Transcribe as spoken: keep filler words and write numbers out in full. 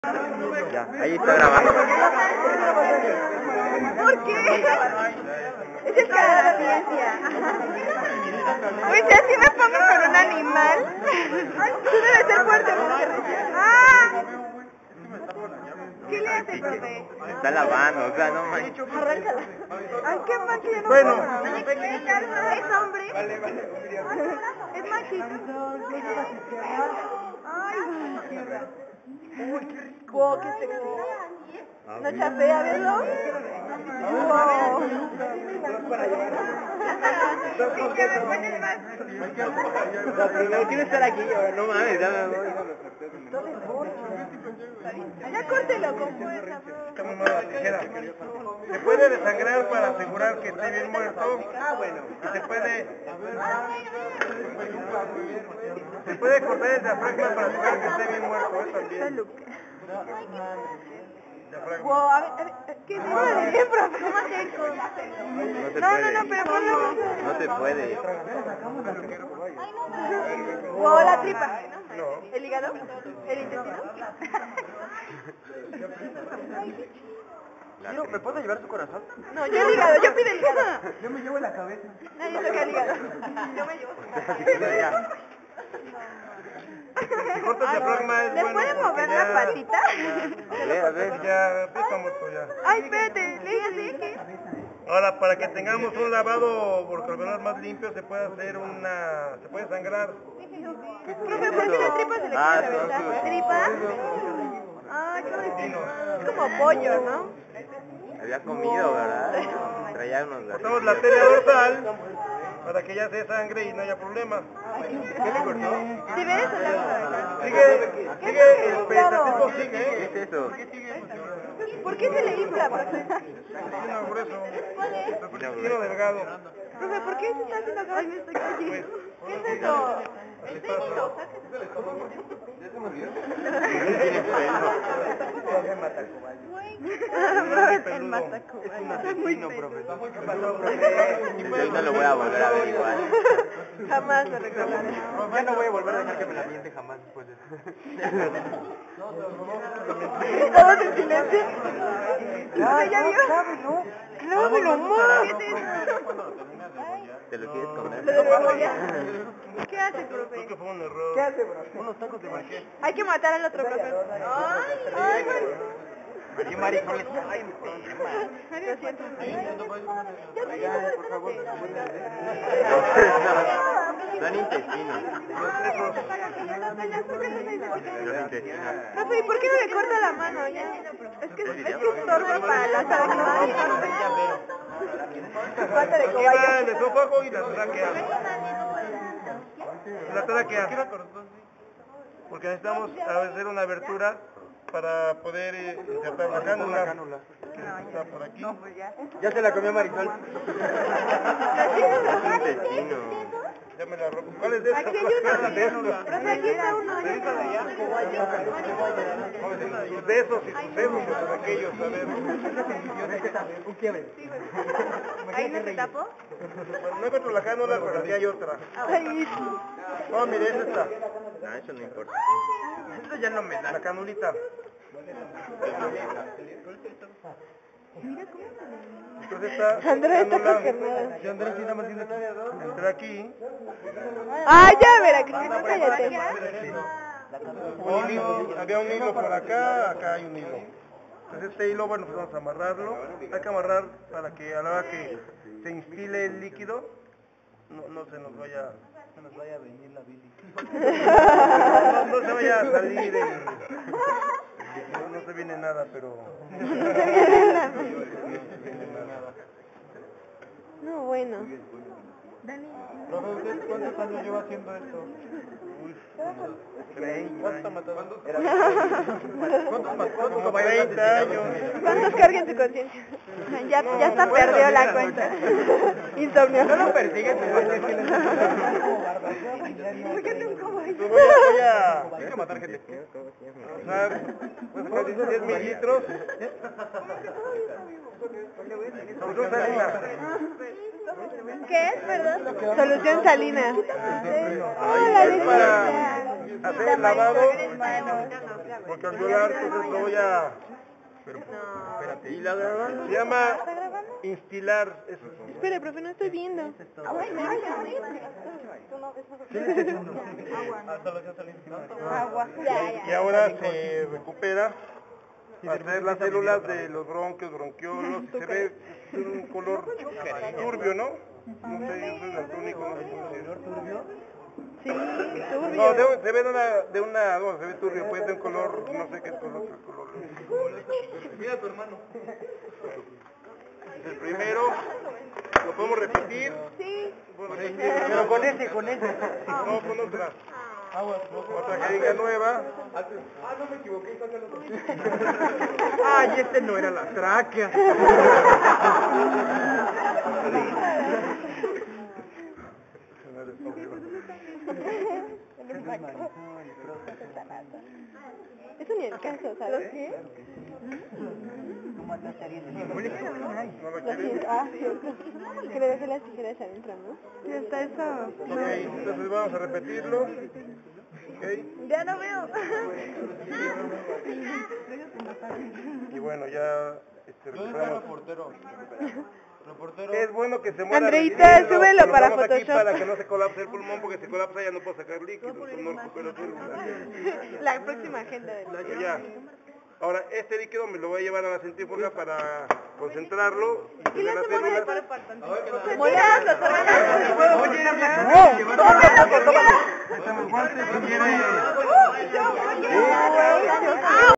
Ya, ahí está grabando. ¿Por qué? Es el cara de la ciencia. Uy, si así me pongo con un animal, tú debes ser fuerte. ¡Ah! ¿Qué le hace, profe? Se está lavando, o sea, no manches. Arráncala. Ay, qué mal que ya no Bueno. puedo. ¿Es hombre? ¿Es machito? Ay, wow, qué sexy. No chapea, verlo. Wow. Primero quiero estar aquí, ahora no mames, ya me voy. Ya córtelo con fuerza. Está muy mala la tijera. Se puede desangrar para asegurar que esté bien muerto. Ah, bueno. Y se puede... Se puede cortar el diafragma para asegurar que esté bien muerto, ¿eh? También. Diafragma. Wow, a ver, a ver, ¿qué es eso? ¿Qué, profe? ¿Cómo hacer esto? No se No, no, puede. no, pero ponlo. No se puede. Wow, la tripa. No. ¿El hígado? ¿El intestino? La ¿Me puedo llevar su corazón? No, yo el hígado, yo pido el hígado. Yo me llevo la cabeza. No, yo toqué el hígado. Yo me llevo. Si cortas el diafragma es ¿Le bueno puede porque mover ya- la patita? A ver, a ver. Ya, está muerto ya. Ay, espérate, le dije. Ahora, para que tengamos un lavado ortogonal más limpio, se puede hacer una... se puede sangrar. Profe, ¿por qué la tripa se le Ah, quiere son reventar? sus- ¿Tripa? Ay, no, es como pollo, ¿no? Había comido, ¿verdad? Traía unos Cortamos la garcillos. arteria dorsal para que ya se sangre y no haya problemas. ¿Qué le cortó? ¿Sí ves o no? Sigue, sigue, el pedazo sigue, ¿Qué ¿eh? es eso? ¿Por qué se le infla, profe? Intestino grueso, intestino delgado. Profe, ¿por qué se está haciendo acá? Ay, me estoy cayendo. ¿Qué es eso? ¿Es esto? Tiene pelo. Profe, el mataco. Es muy profe. Desde hoy no lo voy a volver a ver igual. Jamás lo recordaré. Ya no voy a volver a dejar que me la miente jamás después de eso. Todos en silencio. Profe, ¿ya vio? Clámelo más. ¿Te lo quieres comer? ¿Lo debería? ¿Qué hace, Creo profe? que fue un error. ¿Qué hace, profe? Unos tacos de marqués. Hay que matar al otro, profe. Ay, ay, Aquí Marisol es... Lo siento. Ya te No, son intestinos. Los intestinos. Profe, ¿y por qué no le corta la mano ya? Es que es que estorba para la salud. Falta de Aquí va el cobayo. esófago y la tráquea. La tráquea. Porque necesitamos hacer una abertura para poder eh, insertar la cánula. Está por aquí. Ya se la comió Marisol. Los intestinos. Ya me la robo. ¿Cuál es de esas? Aquí hay uno. Profe, aquí está uno. Sus besos y sus besos y sus aquellos, a ver. Un quiebre. ¿Ahí no se tapó? Bueno, no encuentro la cánula, pero aquí hay otra. Ay, Oh, mire, esa está. No, eso no importa. Esto ya no me da. La canulita. Entonces está... Andrés está cánula. consternado. Sí, Andrés sí, nada más tiene... Entra aquí. Ay, ya, verá, Cristina, cállate. Un hilo, había un hilo por acá, acá hay un hilo. Entonces este hilo, bueno, pues vamos a amarrarlo. Hay que amarrar para que a la hora que se instile el líquido, no, no se nos vaya... No nos vaya a venir la bilis. No, no se vaya a salir el... No, no se viene nada, pero... No, bueno. Profe, ¿usted cuántos años lleva haciendo esto? Uy, ¿cuántos mató? ¿Cuántos mató? Como veinte años. ¿Cuántos carguen su conciencia? Ya, ya hasta perdió la cuenta. Insomnio. No lo persigues, ¿Por qué no como ella? Entonces voy a, voy a, hay que matar gente. Usar, voy a sacar diez mililitros. Solución salina. ¿Qué es, perdón? Solución salina. Hola, Es para licencia. hacer el lavado, porque al violar, entonces lo voy a... Pero, espérate. ¿Y la grabando? Se llama instilar. Es, Espere, profe, no estoy viendo. Agua. Ya, ya. y ahora se recupera para hacer las células de los bronquios, bronquiolos, y se ve un color turbio, ¿no? No sé, yo soy daltónico, no sé cómo se turbio. Sí, turbio. No, de- se ve de una, de una, no, se ve turbio, puede ser un color, no sé qué color, qué color. Mira tu hermano. Es el primero, lo podemos repetir. Sí. Pero con ese, con ese. No, con otra. Otra jeringa nueva. Ah, no me equivoqué, saca el otro. Ay, este no era la tráquea. Eso ni el caso, ¿sabes qué? ¿No lo Lo quieres? siento. Ah, cierto. Que le dejé las tijeras adentro, ¿no? Ya está eso. Ok, entonces vamos a repetirlo. Ok. Ya no veo. Y bueno, ya este, recuperamos. Reportero. Reportero. Es bueno que se muera. Andreita, recién, súbelo lo para ponemos aquí Photoshop. para que no se colapse el pulmón, porque si colapsa ya no puedo sacar líquido, pues no recupero células. La próxima agenda del... Y ya. Ahora, este líquido me lo voy a llevar a la centrífuga para concentrarlo y ¿Qué le tener las hacemos de células. para partan? Oye, Oye, Guantes, si quiere. Uy, yo, oye.